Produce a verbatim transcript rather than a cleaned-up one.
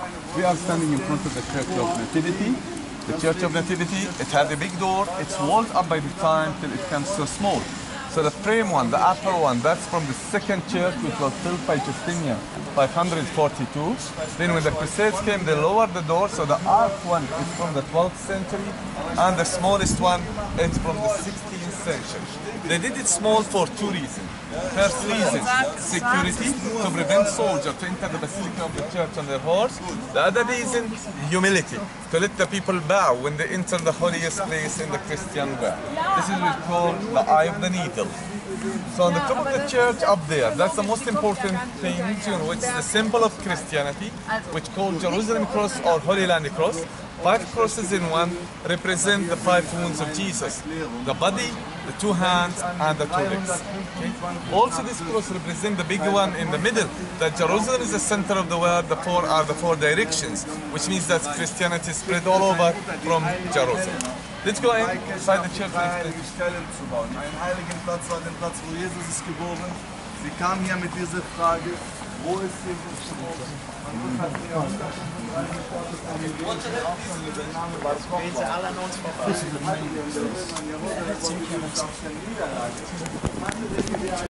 We are standing in front of the Church of Nativity. The Church of Nativity, it has a big door. It's walled up by the time till it becomes so small. So the frame one, the upper one, that's from the second church, which was built by Justinian, five hundred forty-two. Then when the Crusades came, they lowered the door, so the arch one is from the twelfth century, and the smallest one is from the sixteenth century. They did it small for two reasons. First reason, security, to prevent soldiers to enter the Basilica of the Church on their horse. The other reason, humility, to let the people bow when they enter the holiest place in the Christian world. This is what we call the eye of the needle. So on the top of the church up there, that's the most important thing, you know, it's the symbol of Christianity, which called Jerusalem Cross or Holy Land Cross. Five crosses in one represent the five wounds of Jesus: the body, the two hands, and the two legs. Okay? Also, this cross represents the big one in the middle, that Jerusalem is the center of the world, the four are the four directions, which means that Christianity is spread all over from Jerusalem. Let's go inside the church. Einen heiligen Platz war der Platz, wo Jesus ist geboren. Sie kam hier mit dieser Frage, wo ist Jesus geboren? Und das hat sie auch Deze alle nood van